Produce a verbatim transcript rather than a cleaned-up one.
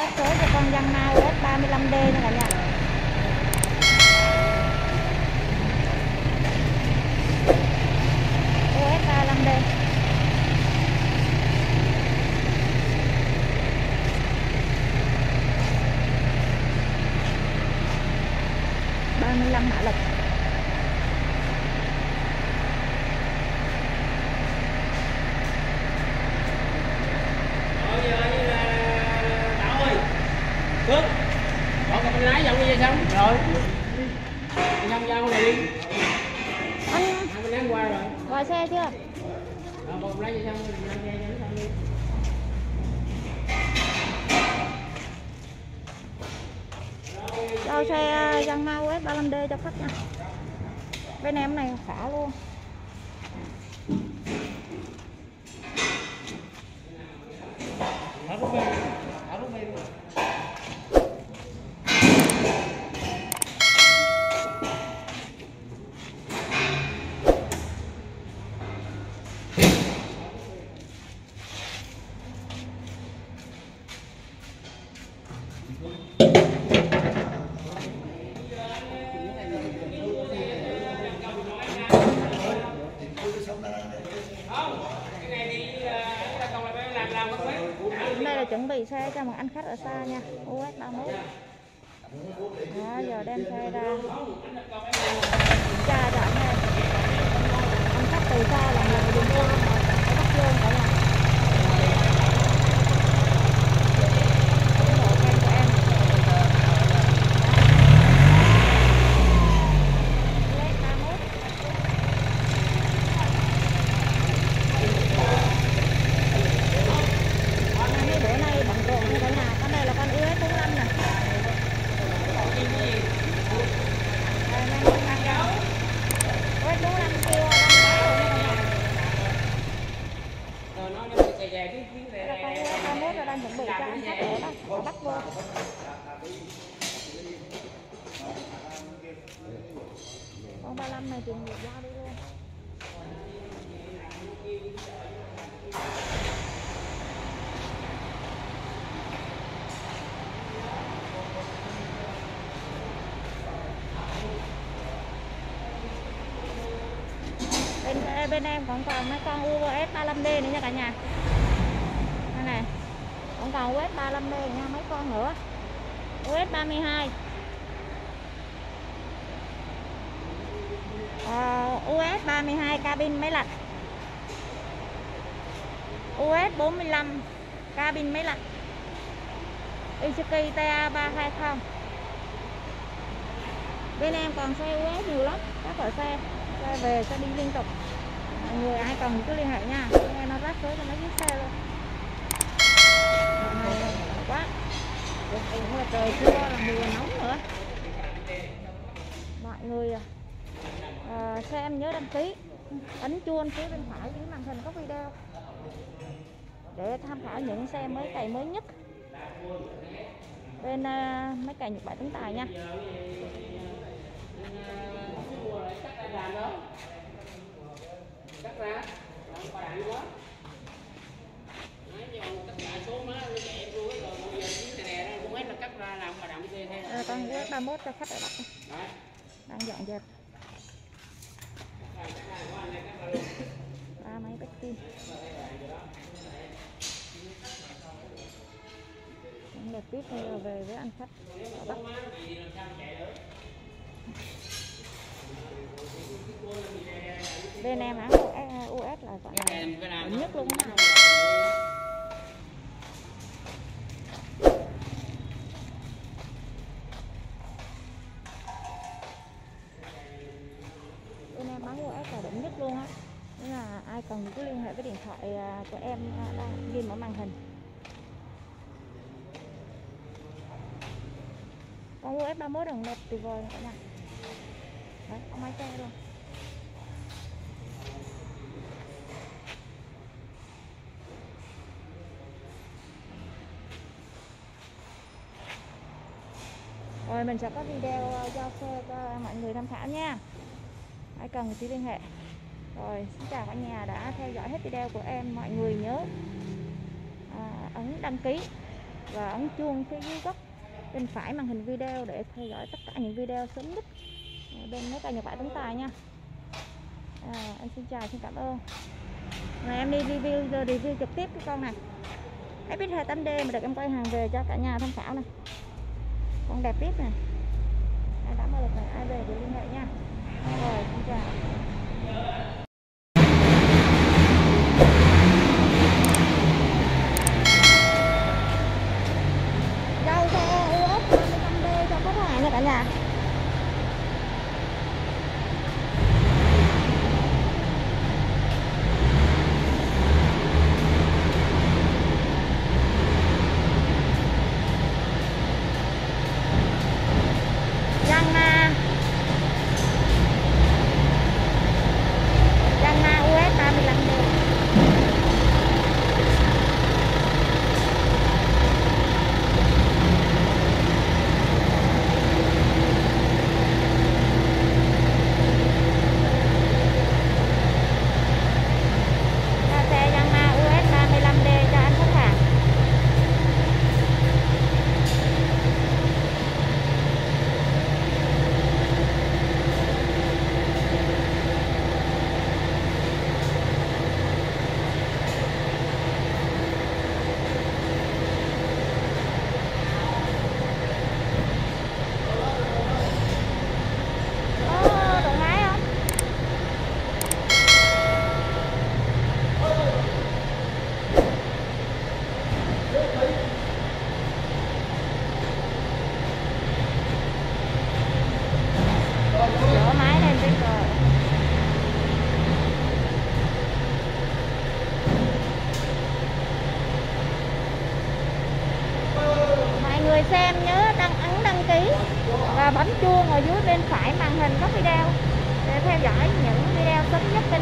ráp số cho con Yamaha u ét ba mươi lăm D nha cả nhà. u ét ba mươi lăm D. ba mươi lăm mã lực. Bước bỏ cái lái dòng đi xong rồi xong giao này đi Anh hai bên lái qua rồi gọi xe chưa? rồi bỏ lái đi xong rồi xe cho nó xong đi. Giao xe Yamaha u ét ba mươi lăm D cho khách nha. Bên em này xả luôn. Thả rút bên thả rút bên Đây là chuẩn bị xe cho một anh khách ở xa nha, u ét ba mươi mốt. Đó, giờ đem xe ra tra cho anh em. Anh khách từ xa là người dùng qua mà phải bắt luôn cả nhà. Bộ kem của em. u ét ba mươi mốt. Bữa nay bận rộn như thế nào? Con này là con u ét bốn mươi lăm nè. Đây, đang đang đang đâu? u ét bốn mươi lăm kêu đang đá rồi nha cả nhà. rồi nó nó chạy về cái cái Đây là con u ét ba mươi mốt là đang chuẩn bị cho anh khách ở đó, ở bắt vô. Con ba mươi lăm này chuẩn bị giao đi luôn. Bên, bên em còn còn mấy con u ét ba mươi lăm D nữa nha cả nhà. Đây này, còn còn u ét ba mươi lăm D nha, mấy con nữa. u ét ba mươi hai. Ờ, u ét ba mươi hai cabin máy lạnh. u ét bốn mươi lăm cabin máy lạnh. Isuzu tê a ba hai không. Bên em còn xe u ét nhiều lắm, các loại xe, xe về sẽ đi liên tục. Mọi người ai cần cứ liên hệ nha, nghe nó ráp số cho nó chiếc xe luôn. Này quá, cũng là trời chưa là mùa nóng nữa. Mọi người à, xem nhớ đăng ký, ấn chuông phía bên phải dưới màn hình có video để tham khảo những xe mới cày mới nhất bên uh, máy cày Nhật Bản Tấn Tài nha. cắt ra làm qua đạn quá nãy giờ tất cả số má nó chạy luôn rồi bây giờ cái này nè cũng hết là cắt ra làm qua đạn xe thế À, con u ét ba mươi mốt cho khách ở đây đang dọn dẹp ba máy bách kim. Những đợt tiếp theo về với anh khách ở Bắc. Bên em hãng u ét là gọi là nhất luôn nào. Bên em bán u ét là đỉnh nhất luôn á. Nên là ai cần cứ liên hệ với điện thoại của em đang ghi ở màn hình. Con u ét ba mươi mốt đằng đẹp tuyệt vời cả nhà. Đấy, có máy xe luôn. Rồi mình sẽ có video giao xe cho mọi người tham khảo nha. Ai cần thì liên hệ. Rồi, xin chào cả nhà đã theo dõi hết video của em. Mọi người nhớ à, ấn đăng ký và ấn chuông phía dưới góc bên phải màn hình video để theo dõi tất cả những video sớm nhất bên mấy kênh Nhật Bản Tấn Tài nha. À, em xin chào, xin cảm ơn. Rồi em đi review review trực tiếp cái con này ép ích hai tám D mà được em quay hàng về cho cả nhà tham khảo này. Con đẹp biết này. Ai đã mua được này, ai về thì liên hệ nha. Rồi, xin chào. Giao xe u ét hai tám D cho khách hàng nha cả nhà. Xem nhớ đăng ấn đăng ký và bấm chuông ở dưới bên phải màn hình các video để theo dõi những video sớm nhất bên